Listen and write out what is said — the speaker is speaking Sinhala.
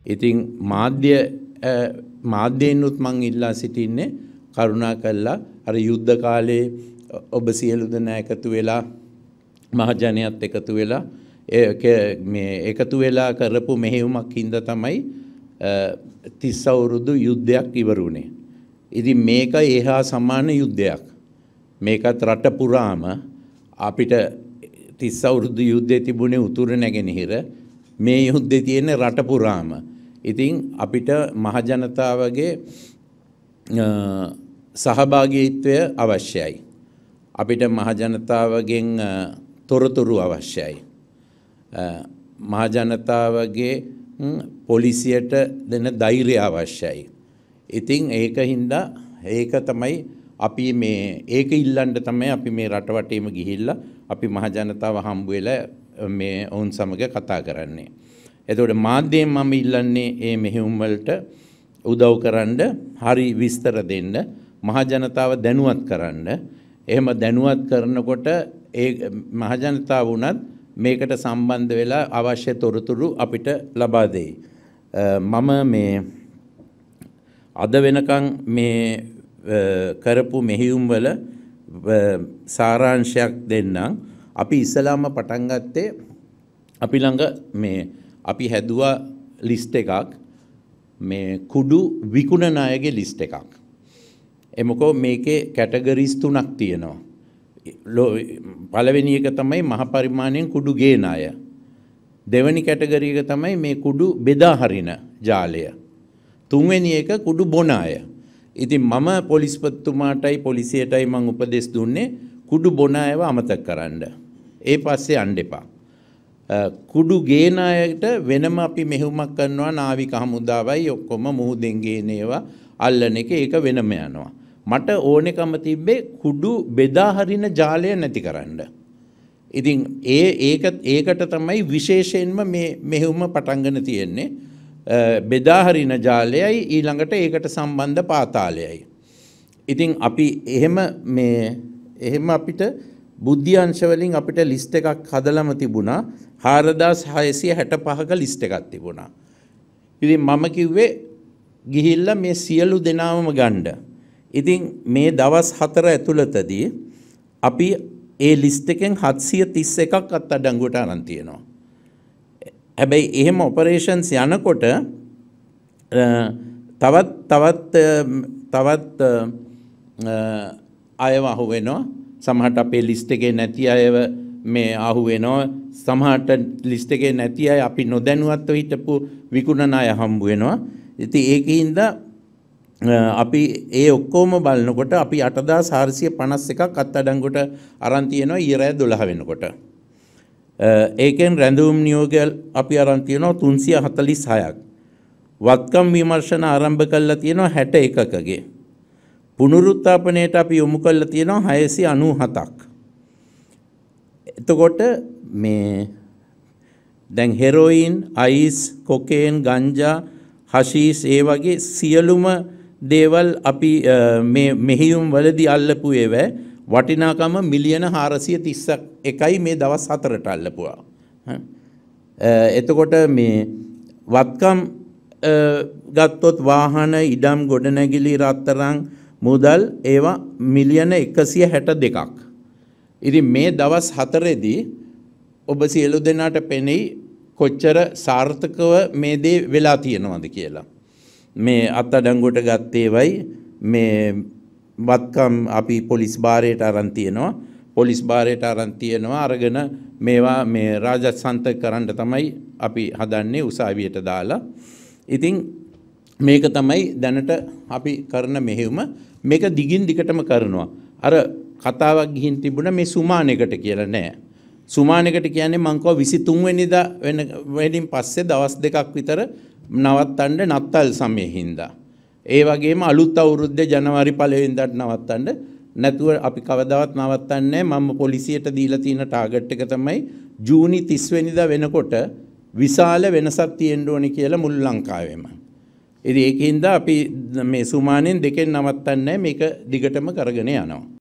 ඉතින් මාධ්‍යයෙන්ුත් මං ඉල්ලා සිටින්නේ කරුණාකරලා අර යුද්ධ කාලේ ඔබ සියලු දෙනා එකතු වෙලා මහජනයත් එකතු වෙලා මේ එකතු වෙලා කරපු මෙහෙයුමක් හින්දා තමයි 30 අවුරුදු යුද්ධයක් ඉවරුනේ. ඉතින් මේක එහා සමාන යුද්ධයක්. මේකත් රට පුරාම අපිට 30 අවුරුදු යුද්ධේ තිබුණේ උතුර නැගෙනහිර. මේ යුද්ධේ තියෙන්නේ රට පුරාම. ඉතින් අපිට මහජනතාවගේ සහභාගීත්වය අවශ්‍යයි. අපිට මහජනතාවගෙන් තොරතුරු අවශ්‍යයි. මහජනතාවගේ පොලිසියට දෙන ධෛර්යය අවශ්‍යයි. ඉතින් ඒකින්ද ඒක තමයි අපි මේ ඒක ඉල්ලන්න තමයි අපි මේ රට වටේම ගිහිල්ලා අපි මහජනතාව හම්බ වෙලා මේ ඔවුන් සමග කතා කරන්නේ. එතකොට මාධ්‍යයෙන් මම ඉල්ලන්නේ මේ මෙහෙයුම් වලට උදව් කරන්න, හරි විස්තර දෙන්න, මහජනතාව දැනුවත් කරන්න. එහෙම දැනුවත් කරනකොට ඒ මහජනතාව වුණත් මේකට සම්බන්ධ වෙලා අවශ්‍ය තොරතුරු අපිට ලබා දෙයි. මම මේ අද වෙනකන් මේ කරපු මෙහෙයුම් වල සාරාංශයක් දෙන්නම්. අපි ඉස්සලාම පටන් ගත්තේ අපි ළඟ මේ අපි හැදුවා ලිස්ට් එකක්, මේ කුඩු විකුණන අයගේ ලිස්ට් එකක්. එමකෝ මේකේ කැටගරිස් 3ක් තියෙනවා. පළවෙනි එක තමයි මහ පරිමාණයෙන් කුඩු ගේන අය. දෙවෙනි කැටගරි එක තමයි මේ කුඩු බෙදා හරින ජාලය. තුන්වෙනි එක කුඩු බොන අය. ඉතින් මම පොලිස්පතිතුමාටයි පොලිසියටයි මම උපදෙස් දුන්නේ කුඩු බොන අයව අමතක කරන්න. ඒ පස්සේ යන්න එපා. කුඩු ගේන අයට වෙනම අපි මෙහෙයුමක් කරනවා, නාවික හමුදාවයි ඔක්කොම මුහුදෙන් ගේන ඒවා අල්ලන එක, ඒක වෙනම යනවා. මට ඕනෙකම තිබ්බේ කුඩු බෙදා හරින ජාලය නැති කරන්න. ඉතින් ඒකට තමයි විශේෂයෙන්ම මේ මෙහෙයුම පටන් ගන්න තියෙන්නේ. බෙදා හරින ජාලයයි ඊළඟට ඒකට සම්බන්ධ පාතාලයයි. ඉතින් අපි එහෙම අපිට බුද්ධි අංශ වලින් අපිට ලිස්ට් එකක් හදලම තිබුණා. 4665ක ලිස්ට් එකක් තිබුණා. ඉතින් මම කිව්වේ ගිහිල්ලා මේ සියලු දෙනාම ගන්න. ඉතින් මේ දවස් 4 ඇතුළතදී අපි ඒ ලිස්ට් එකෙන් 731ක් අත්අඩංගුවට අරන් තියෙනවා. හැබැයි එහෙම ඔපරේෂන්ස් යනකොට තවත් අයව අහු වෙනවා. සමහරට අපේ ලිස්ට් එකේ නැති අයව මේ අහු වෙනවා. සමහරට ලිස්ට් එකේ නැති අය අපි නොදැනුවත්ව හිටපු විකුණන අය හම්බ වෙනවා. ඉතින් ඒකින්ද අපි ඒ ඔක්කොම බලනකොට අපි 8451ක් අත්අඩංගුවට අරන් තියෙනවා ඊරෑ 12 වෙනකොට. ඒකෙන් රැඳවුම් නියෝගය අපි අරන් තියෙනවා 346ක්. වත්කම් විමර්ශන ආරම්භ කළා තියෙනවා 61කගේ. පුනරුත්ථාපනයට අපි යොමු කළා තියෙනවා 697ක්. එතකොට මේ දැන් heroin, ice, cocaine, ganja, hashish ඒ වගේ සියලුම දේවල් අපි මේ මෙහෙයුම් වලදී අල්ලපු ඒවා වටිනාකම මිලියන 431යි මේ දවස් 4ට අල්ලපුවා. එතකොට මේ වත්කම් ගත්තොත් වාහන, ඉඩම්, ගොඩනැගිලි, රත්තරන්, මුදල් ඒවා මිලියන 162ක්. ඉතින් මේ දවස් 4ේදී ඔබ සියලු දෙනාට පෙනෙයි කොච්චර සාර්ථකව මේ දේ වෙලා තියෙනවද කියලා. මේ අත්අඩංගුවට ගත්තේවයි මේ වත්කම් අපි පොලිස් භාරයට අරන් තියෙනවා. පොලිස් භාරයට අරන් තියෙනවා අරගෙන මේවා මේ රාජසන්තක කරන්න තමයි අපි හදන්නේ උසාවියට දාලා. ඉතින් මේක තමයි දැනට අපි කරන මෙහෙයුම. මේක දිගින් දිගටම කරනවා. අර කතාවක් ගිහින් තිබුණා මේ සුමානෙකට කියලා නෑ. සුමානෙකට කියන්නේ මං කව 23 වෙනිදා වෙනින් පස්සේ දවස් 2ක් විතර නවත්තන්න නත්තල් සමයේ හින්දා. ඒ වගේම අලුත් අවුරුද්දේ ජනවාරි 1 වෙනිදාට නවත්තන්න නැතුව අපි කවදාවත් නවත්තන්නේ නැහැ. මම පොලිසියට දීලා තියෙන ටාගට් එක තමයි ජූනි 30 වෙනිදා වෙනකොට විශාල වෙනසක් තියෙන්න ඕනේ කියලා මුළු ලංකාවෙම. ඉතින් ඒකින්ද අපි මේ සුමානෙන් දෙකෙන් නවත්තන්නේ නැහැ. මේක දිගටම කරගෙන යනවා.